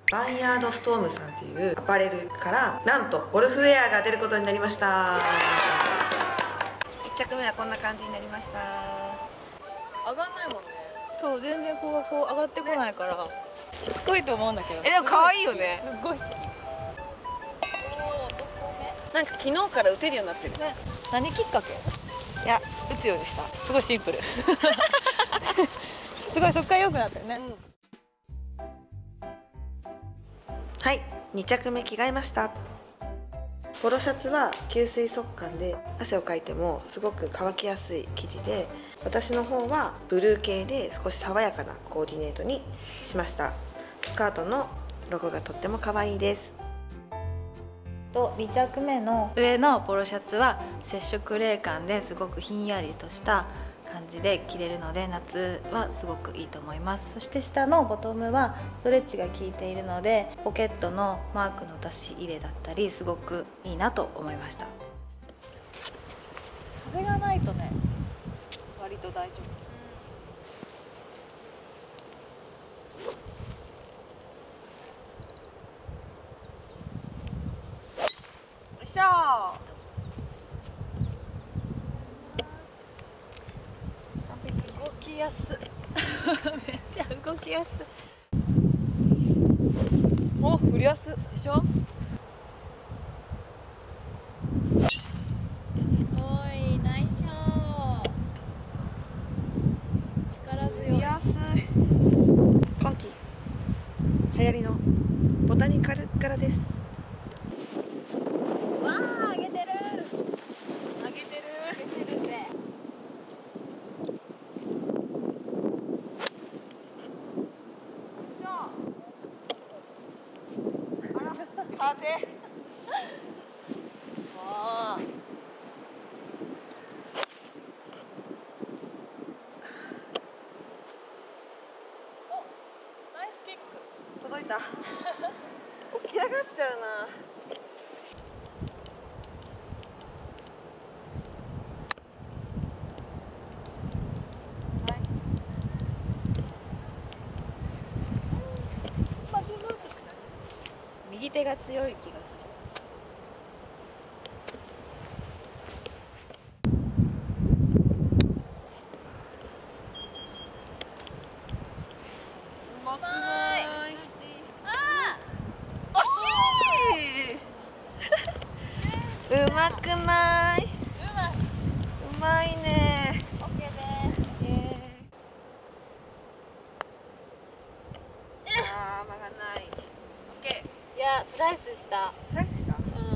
バンヤードストームさんっていうアパレルからなんとゴルフウェアが出ることになりました。1着目はこんな感じになりました。上がんないもんね。 そう、全然こう上がってこないから、しつこいと思うんだけど。 でも可愛いよね。 すっごい好き。 なんか昨日から打てるようになってる。 ね、何きっかけ？ いや、打つようにした。 すごいシンプル。すごいそっから良くなったよね。 はい、2着目着替えました。ポロシャツは吸水速乾で汗をかいてもすごく乾きやすい生地で、私の方はブルー系で少し爽やかなコーディネートにしました。スカートのロゴがとっても可愛いです。 と2着目の上のポロシャツは接触冷感ですごくひんやりとした感じで着れるので夏はすごくいいと思います。そして下のボトムはストレッチが効いているのでポケットのマークの出し入れだったりすごくいいなと思いました。風がないとね割と大丈夫。 よいしょ。 動きやすめっちゃ動きやすお、振りやすでしょ。おい、ナイスショー。力強い。 安い。今季流行りのボタニカル柄です。 わあ、上げてる。 上げてる。 上げてるぜ。 風。 ああ。お、ナイスキック。 届いた。起き上がっちゃうな。 右手が強い気がする。 うまくない。 あ惜しい。うまくない。 あ、 うまいね。 オッケーです。 あー、曲がんない。オッケいや、スライスした。 ー。スライスした。 うん。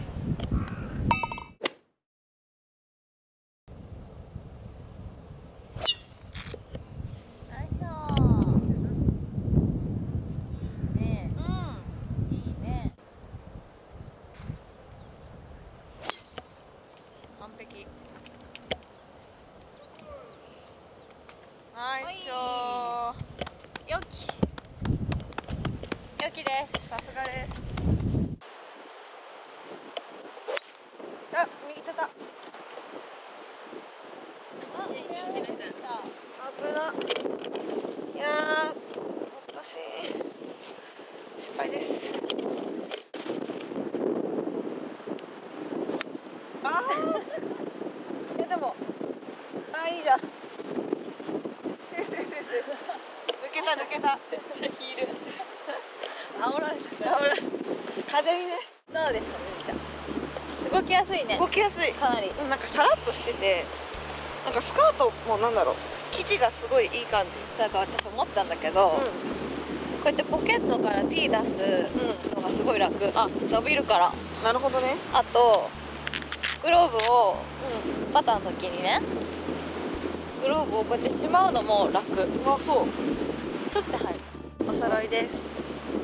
ナイスショー。いいね。いいね。 完璧。ナイスショー。 よき。よきです。 さすがです。あ、右手だ。 あ、いいね。 危な。いやー、難しい。失敗です。あー。でも。あ、いいじゃん。抜けた、抜けた。 めっちゃヒール。煽られてた。 風にね。 どうですか、みーちゃん。動きやすいね。 動きやすい。 かなり。 なんかさらっとしてて、なんかスカートもなんだろう、生地がすごいいい感じ。 だから私思ったんだけど、こうやってポケットから T 出すのがすごい楽。 あ、 伸びるから。 なるほどね。 あとグローブをパターの時にね、グローブをこうやってしまうのも楽。 うまそう。 スッて入る。 お揃いです。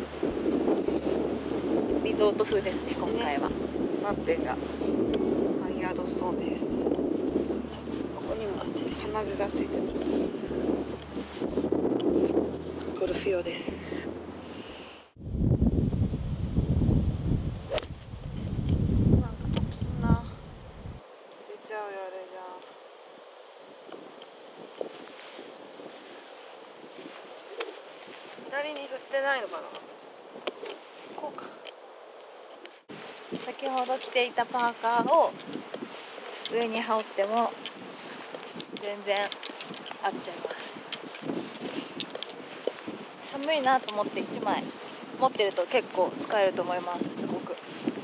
リゾート風ですね、今回は。 ワッペンがバンヤードストーンです。ここにも金具がついてます。ゴルフ用です。なんかトップスな出ちゃうよ、あれじゃん。左に振ってないのかな。 こうか。 先ほど着ていたパーカーを上に羽織っても全然合っちゃいます。寒いなと思って1枚持ってると結構使えると思います。すごく。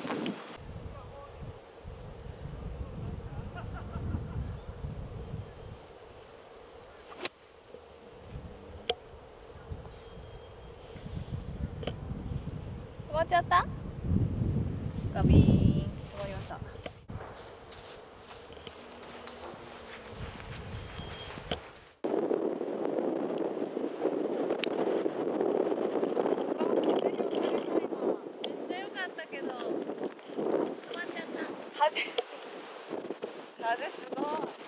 止まっちゃった？ガビーン、止まりました。 風すごい。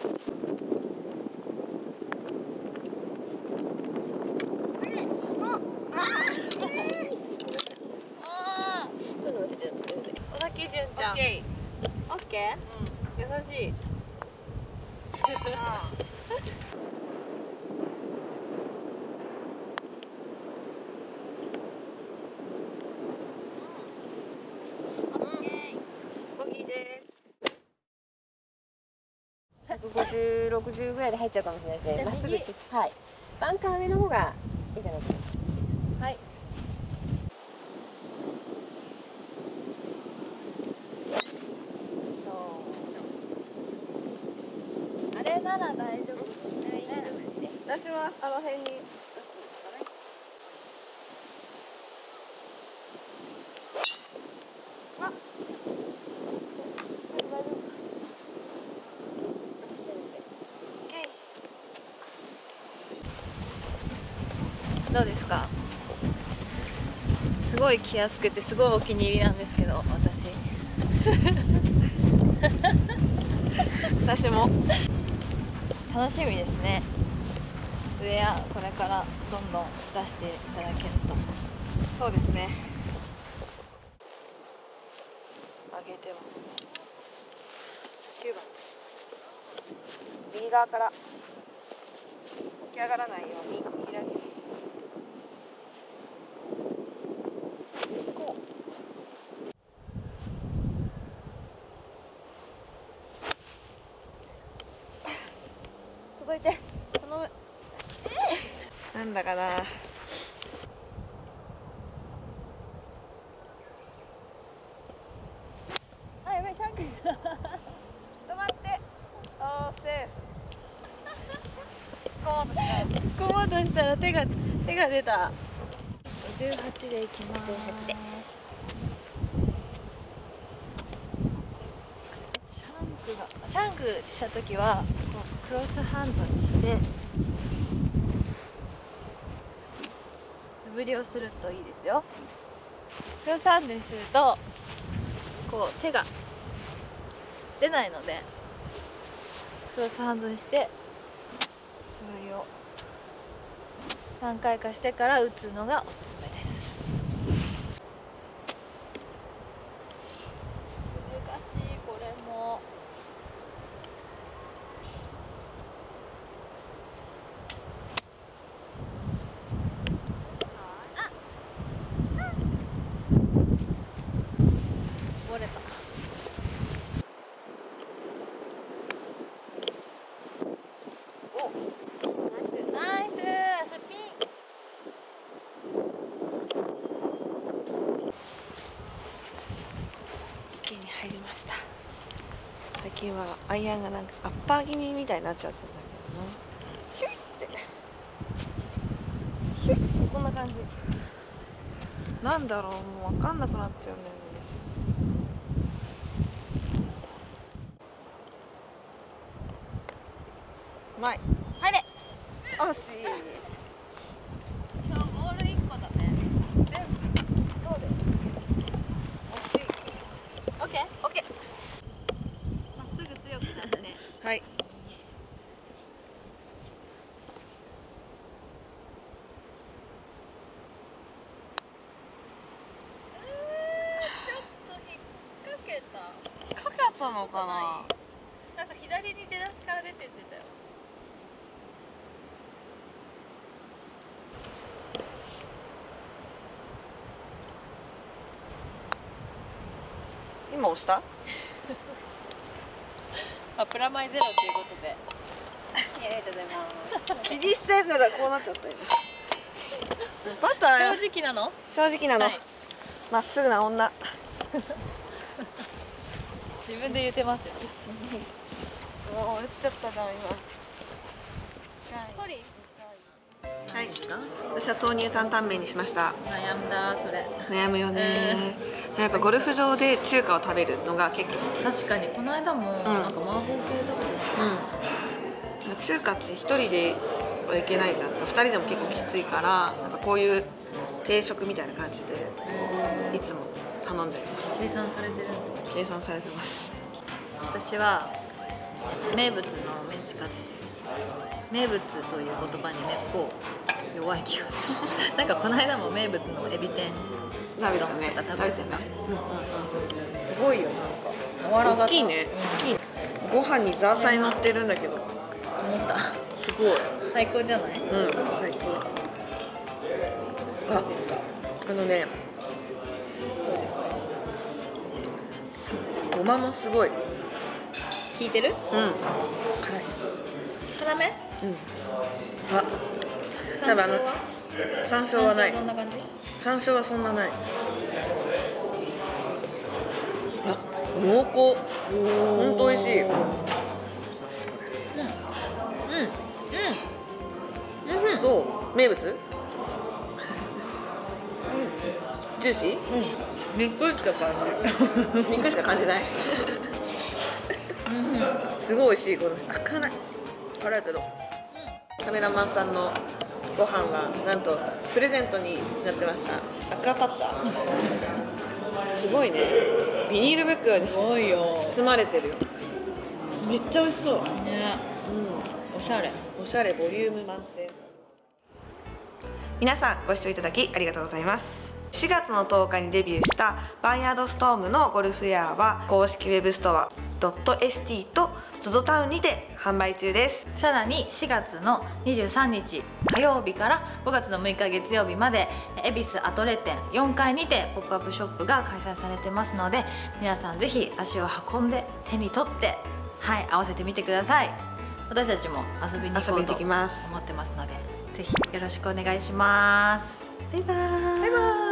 小田切純ちゃん。オッケー。優しい。 ボギーです。 150、60ぐらいで入っちゃうかもしれないですね。まっすぐ、はい。バンカー上の方がいいかなと思います。 はい。あれなら大丈夫ですね。 私はあの辺に。 どうですか？すごい着やすくてすごいお気に入りなんですけど、 私も楽しみですね。ウェアこれからどんどん出していただけると。 そうですね。上げてます。9番。右側から起き上がらないように左。こう。届いて。頼む。なんだかな。 あ、やばい、タンク。 止まって。おー、セーフ。 突っ込もうとしたら手が出た。58でいきます。 58で。 シャンクした時はこうクロスハンドにして素振りをするといいですよ。クロスハンドにするとこう手が出ないので、クロスハンドにして素振りを何回かしてから打つのがおすすめです。難しい、これも。折れた。 ナイス、スピン。 池に入りました。最近はアイアンがなんかアッパー気味みたいになっちゃったんだけどな。ヒュイってヒュイってこんな感じ。なんだろう、もう分かんなくなっちゃうんだよね。うまい。入れ。惜しい。 今日ボール1個だね。全部。 そうだよ。惜しい。 オッケー。 オッケまっすぐ強くなったね。 ー。はい。かかったのかな。 なんか左に出だしから出てってたよ。 今押したプラマイゼロということで、 ありがとうございます。 気にしてたらこうなっちゃったよ。バター正直なの？ 正直なの、 はい、 まっすぐな女。 自分で言ってますよ。 もう打っちゃったじゃん今。はい、私は豆乳担々麺にしました。 悩んだ、それ。 悩むよね、やっぱゴルフ場で中華を食べるのが結構好き。 確かにこの間もなんか麻婆系食べてうん、中華って一人ではいけないじゃん。二人でも結構きついから、なんかこういう定食みたいな感じでいつも頼んじゃいます。 計算されてるんですね。 計算されてます。 私は名物のメンチカツです。名物という言葉にめっぽう弱い気がする。なんかこの間も名物のエビ天食べたね。 食べてた。 すごいよ、なんか大きいね。大きい。ご飯にザーサイ乗ってるんだけど。 思った。 すごい。 最高じゃない？ うん、最高。あ、 どうですか？ あのね。 どうですか？ ごまもすごい。 効いてる？ うん。はい。 辛め？ うん。あ、 山椒は？ 山椒はない。 どんな感じ？ 山椒はそんなない。あ、濃厚。本当美味しい。どう？名物？ジューシー？ 肉しか感じ。 肉しか感じない。すごい美味しい。この辛い。辛いけど。カメラマンさんのご飯はなんとプレゼントになってました。アクアパッツァ。すごいね。ビニール袋に包まれてるよ。めっちゃ美味しそう。 ね。おしゃれ。 おしゃれ、ボリューム満点。皆さんご視聴いただきありがとうございます。4月の10日にデビューしたバンヤードストームのゴルフウェアは公式ウェブストア.st と ZOZO タウンにて販売中です。 さらに4月の23日火曜日から5月の6日月曜日まで恵比寿アトレ店4階にてポップアップショップが開催されてますので、皆さんぜひ足を運んで手に取って合わせてみてください。私たちも遊びに行こうと思ってますので、ぜひよろしくお願いします。 バイバーイ。 バイバーイ。